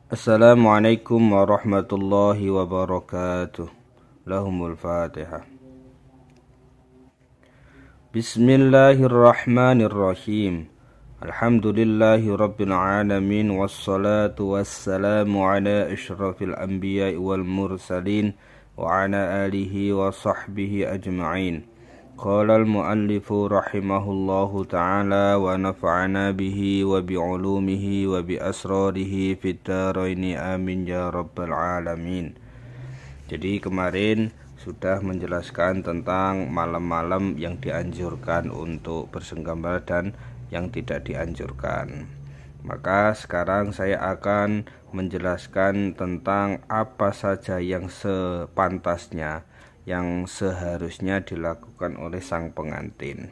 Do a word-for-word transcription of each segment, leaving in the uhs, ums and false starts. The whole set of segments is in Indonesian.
Assalamualaikum warahmatullahi wabarakatuh. Lahumul Fatihah. Bismillahirrahmanirrahim. Alhamdulillahi rabbil alamin. Wassalatu wassalamu ala ashrafil anbiya wal mursalin wa ala alihi wa sahbihi ajma'in. Qala al-muallifu rahimahullahu ta'ala wa nafa'ana bihi wa bi'ulumihi wa bi asrarihi fid dharaini amin ya rabbal alamin. Jadi kemarin sudah menjelaskan tentang malam-malam yang dianjurkan untuk bersenggama dan yang tidak dianjurkan. Maka sekarang saya akan menjelaskan tentang apa saja yang sepantasnya, yang seharusnya dilakukan oleh sang pengantin.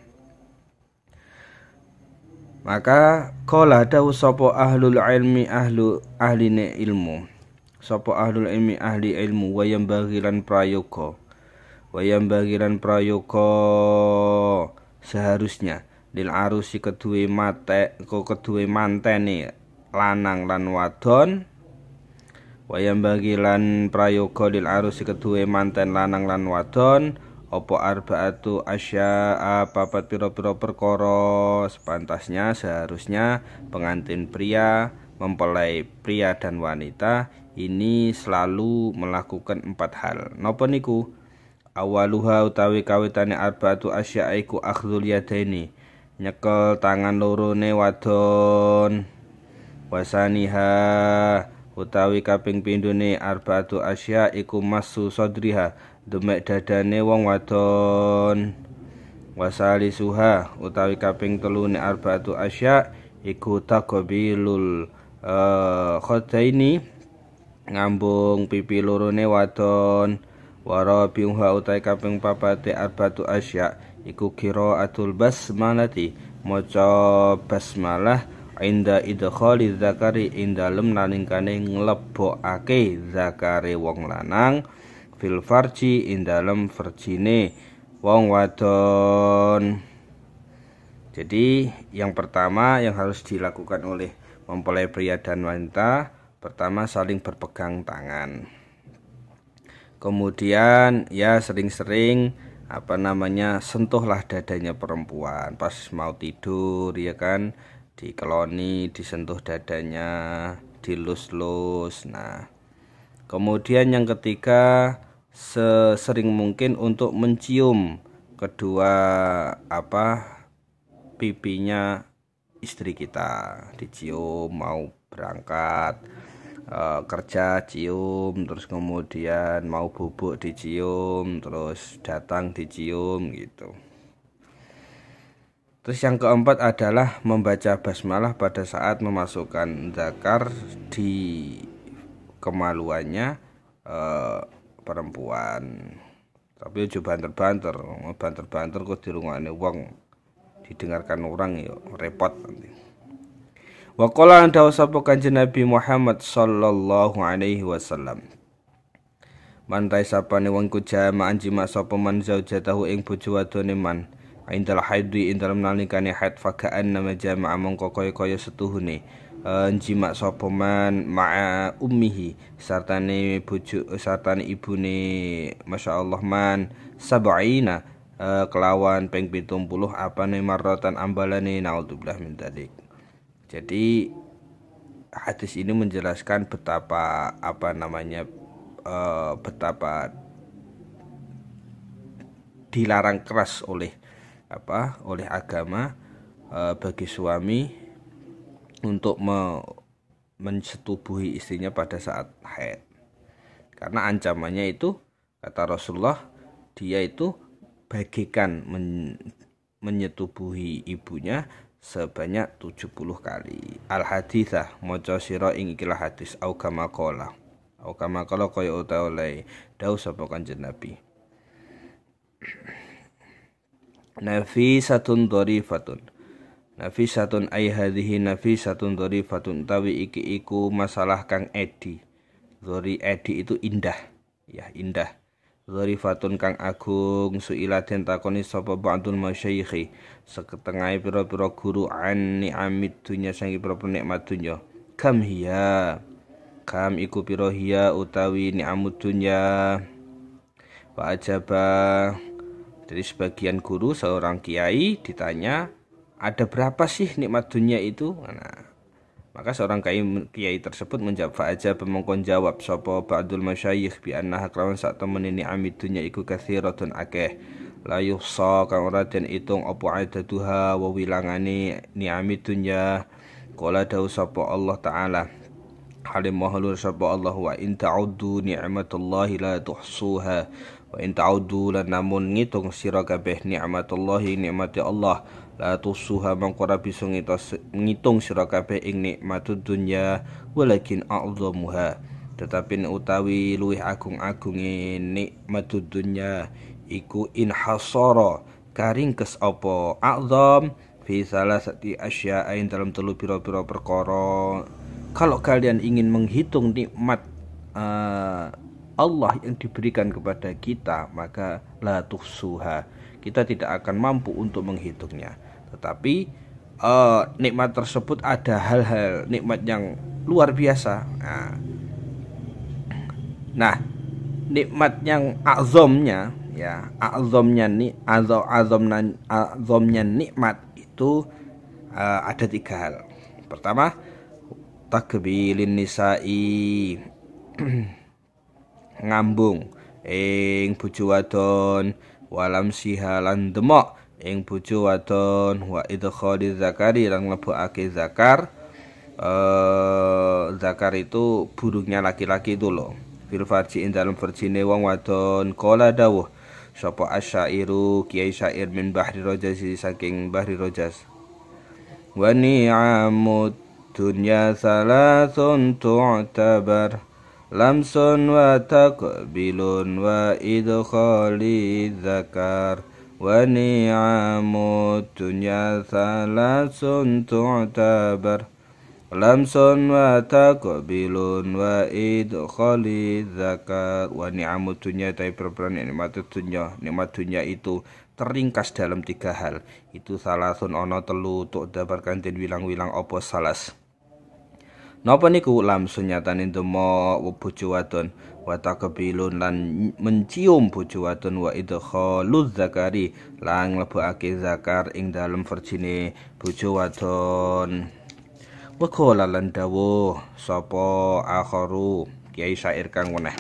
Maka qala dawu sapa ahlul ilmi ahlu ahline ilmu. Sapa ahlul ilmi ahli ilmu wayam bagilan prayoga. Wayam bagilan prayoga seharusnya lil arusi kedue mate ko kedue mantene lanang lan wadon. Wayam bagilan prayoga lil arusi kedue manten lanang lan wadon opo arbaatu asya'a papat piro-piro perkara. Sepantasnya seharusnya pengantin pria mempelai pria dan wanita ini selalu melakukan empat hal. Napa niku? Awaluha utawi kawitane arbaatu asya'a iku akhdhul yadaini, nyekel tangan lorone wadon. Wasaniha utawi kaping pindhone arbaatu asya iku masu sodriha, demek dadane wong wadon. Wasali suha utawi kaping telune arbaatu asya iku taqbilul uh, khodaini, ngambung pipi lorone wadon. Warabiuha utawi kaping papate arbaatu asya iku qiraatul basmalati, maca basmalah inda idkhali zakari ing dalem nalingkane nglebokake zakare wong lanang fil farji ing dalem farjine wong wadon. Jadi yang pertama yang harus dilakukan oleh mempelai pria dan wanita, pertama saling berpegang tangan. Kemudian ya sering-sering apa namanya sentuhlah dadanya perempuan pas mau tidur, ya kan, dikeloni, disentuh dadanya, dilus-lus. Nah, kemudian yang ketiga sesering mungkin untuk mencium kedua apa pipinya istri kita, dicium mau berangkat e, kerja cium, terus kemudian mau bubuk dicium, terus datang dicium gitu. Terus yang keempat adalah membaca basmalah pada saat memasukkan zakar di kemaluannya e, perempuan. Tapi aja banter-banter, banter-banter kok dirungokne wong, didengarkan orang ya repot nanti. Wa qala dawu sapa Kanjeng Nabi Muhammad sallallahu alaihi wasallam, mantai sapane wong ku jama'an jima sapa man zaujatahu ing bojo wadone man indal haidhi ing dalem nalikane haid fakaan nama jama'a mongko kaya-kaya setuhune jima sapa man ma'a ummihi sartane bojo sartane ibune masyaallah man sab'ina uh, kelawan ping pitung puluh apane marratan ambalane naudzubillah min dzalik. Jadi hadis ini menjelaskan betapa apa namanya uh, betapa dilarang keras oleh apa oleh agama uh, bagi suami untuk me, mensetubuhi istrinya pada saat haid. Karena ancamannya itu kata Rasulullah, dia itu bagikan men, menyetubuhi ibunya sebanyak tujuh puluh kali. Al-haditsah maca sira ing ikilah hadis au kama qala. Au kama qala kaya utawa dawuh sapa Kanjeng Nabi. Nafisatun dharifatun. Nafisatun ay hadhihi nafisatun dharifatun, tawi iki iku masalah kang edi. Dhari edi itu indah. Ya, indah. Dharifatun kang agung suila den takoni sapa ba'dul masyayikhi seketengahe pira-pira guru an ni'amid dunya sangi pira-pira nikmat dunya. Kam hiya Kam iku piro hiya utawi ni'amud dunya. Wa ajaba. Dari sebagian guru, seorang kiai ditanya, ada berapa sih nikmat dunia itu? Nah, maka seorang kiai, kiai tersebut menjawab, fa ajaba mongkon jawab sapa ba'dul masyayikh bi annaha kelawan sak temene ni'amid dunya iku kathiratun akeh. La yuhsa kang ora den itung apa adaduha wa wilangane ni'amid dunya. Qala dawu sapa Allah taala, halim mahlur sapa Allah, wa in ta'uddu ni'matallahi la tuhsuha. Wa in ta'uddu lan namun ngitung sira kabeh ni'matallahi nikmati Allah la tuhsuha mangkora bisa ngitung sira kabeh ing nikmatud dunya walakin a'dhamuha. Tetapi utawi luwih agung-agunge nikmatud dunya iku in hasara karingkes apa a'dzam fi salasati asyaa'in dalam telu pira-pira perkara. Kalau kalian ingin menghitung nikmat uh, Allah yang diberikan kepada kita, maka la tuhsuha, kita tidak akan mampu untuk menghitungnya. Tetapi uh, nikmat tersebut ada hal-hal nikmat yang luar biasa. Nah, nah nikmat yang azamnya, ya azamnya ni azam azamnya azamnya nikmat itu uh, ada tiga hal. Pertama, takbilin nisa'i ngambung ing bojo wadon, walam sihalan demok ing bojo wadon, wa idkhali zakari lan mlebokake zakar. Uh, zakar itu burungnya laki-laki itu loh, fil farji ing dalam farjine wong wadon. Qala dawuh sapa asyairu kiai syair min bahri rojas saking bahri rojas, wa ni'amud dunya salasun tu'tabar lamsun wa taqbilun wa idkhali zakar. Wa ni'amud dunya salasun tu'tabar lamsun wa taqbilun wa idkhali zakar. Wa ni'amud dunya tai perperan nikmat dunya. Nikmat dunya itu teringkas dalam tiga hal. Itu salasun ono telu tu'tabar kan den wilang-wilang apa salas. Napa niku? Lamsun nyatane ndemo bojo wadon, wa taqbilun lan mencium bojo wadon, wa idkhaluz zakari lan mlebokake zakar ing dalem verjine bojo wadon. Wa qala lan dawuh sapa akharu kiai syair kang weneh,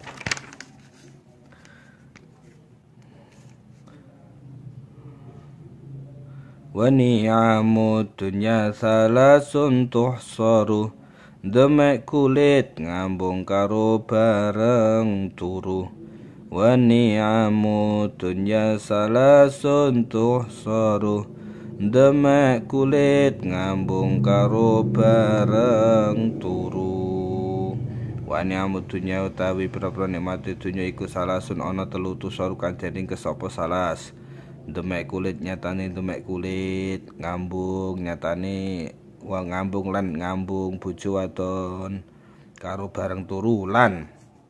wa ni'amud dunya salasun tuhsaru demek kulit ngambung karo bareng turu. Wa ni'amud dunya salasun tuhsaru demek kulit ngambung karo bareng turu. Wa ni'amud dunya utawi pira-pira nikmat dunya iku salasun ana telu tuhsaru kan dening kesapa salas. Demek kulit nyatane demek kulit, ngambung nyatane wong ngambung lan ngambung bojo wadon karo bareng turu lan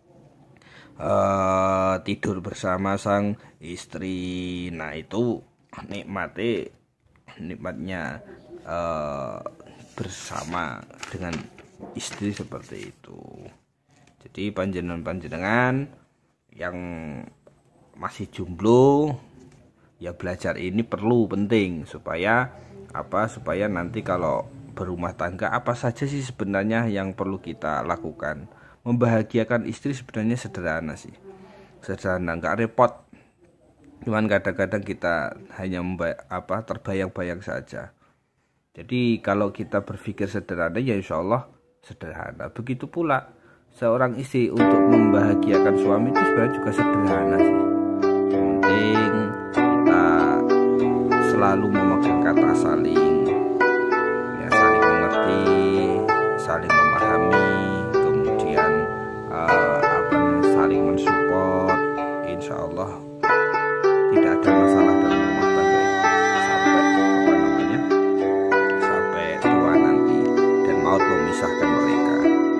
uh, tidur bersama sang istri. Nah itu nikmate nikmatnya uh, bersama dengan istri seperti itu. Jadi panjenengan-panjenengan yang masih jomblo ya belajar ini perlu penting supaya apa supaya nanti kalau berumah tangga apa saja sih sebenarnya yang perlu kita lakukan. Membahagiakan istri sebenarnya sederhana sih, sederhana, nggak repot. Cuman kadang-kadang kita hanya memba- apa terbayang-bayang saja. Jadi kalau kita berpikir sederhana ya insya Allah sederhana. Begitu pula seorang istri untuk membahagiakan suami itu sebenarnya juga sederhana sih. Yang penting kita selalu memegang kata saling, ya saling mengerti, saling memahami, kemudian uh, apa saling mensupport. Insya Allah tidak ada masalah dalam rumah tangga sampai apa namanya sampai tua nanti dan maut memisahkan mereka.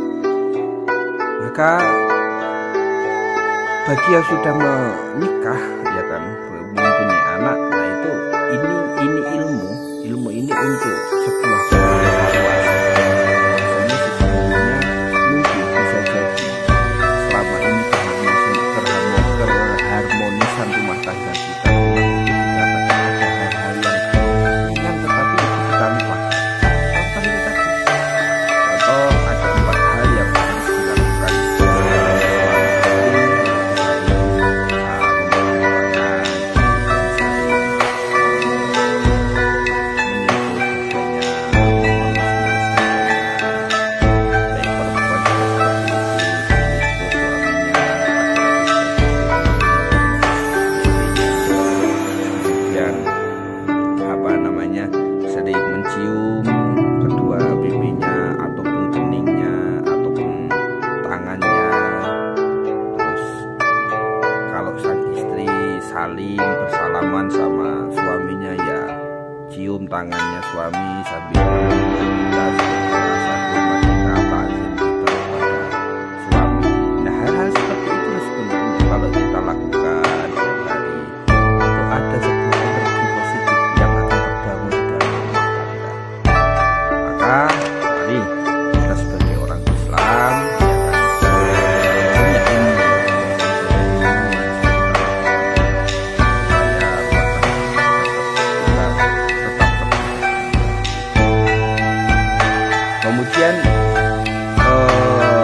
Maka bagi yang sudah menikah ya kan mempunyai anak, nah itu ini ini ilmu ilmu ini untuk sebuah evaluasi. Maksudnya sesungguhnya mungkin tangannya suami sambil kita rasa hormat kita, takzim kita kepada suami. Nah, hal-hal seperti itu sebenarnya kalau kita lakukan setiap hari itu ada sebuah energi positif yang akan terbangun di dalam rumah tangga. Maka mari kita sebagai orang Islam kemudian uh,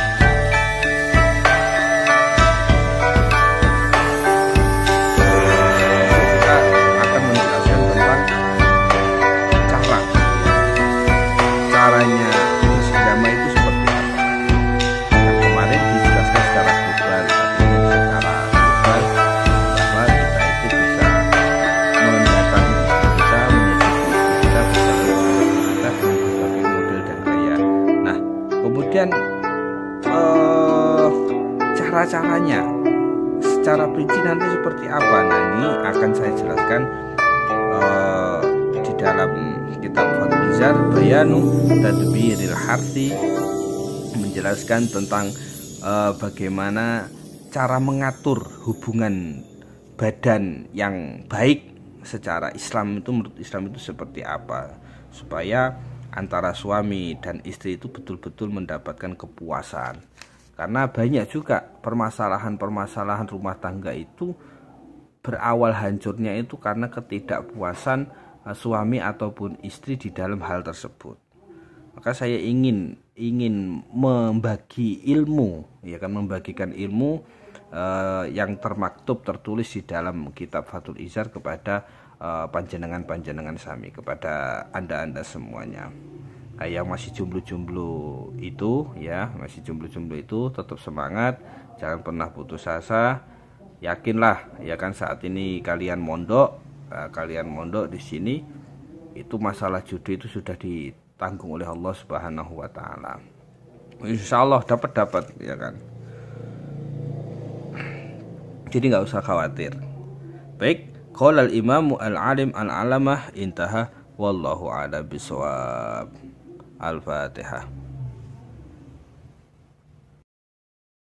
kita akan menjelaskan tentang cara caranya beragama itu seperti apa. Yang kemarin dijelaskan secara global, tapi secara global bahwa kita itu bisa mendatangi kita, menyelidiki kita, bisa kita dengan berbagai model dan gaya. Nah, kemudian uh, cara-caranya secara princi nanti seperti apa? Nah, ini akan saya jelaskan uh, di dalam kitab Fathul Izar Bayanu Tadbiril Harthi, menjelaskan tentang uh, bagaimana cara mengatur hubungan badan yang baik secara Islam itu, menurut Islam itu seperti apa, supaya antara suami dan istri itu betul-betul mendapatkan kepuasan. Karena banyak juga permasalahan-permasalahan rumah tangga itu berawal hancurnya itu karena ketidakpuasan uh, suami ataupun istri di dalam hal tersebut. Maka saya ingin ingin membagi ilmu, ya kan, membagikan ilmu uh, yang termaktub tertulis di dalam kitab Fathul Izar kepada uh, panjenengan-panjenengan sami, kepada anda-anda semuanya. Nah, yang masih jomblo-jomblo itu, ya, masih jomblo-jomblo itu tetap semangat, jangan pernah putus asa. Yakinlah, ya kan, saat ini kalian mondok, uh, kalian mondok di sini, itu masalah jodoh itu sudah ditanggung oleh Allah Subhanahu wa taala. Insya Allah dapat-dapat, ya kan. Jadi nggak usah khawatir. Baik, qala al-imamu al-alim al-alamah intaha wallahu a'lam bishawab. Al-Fatihah.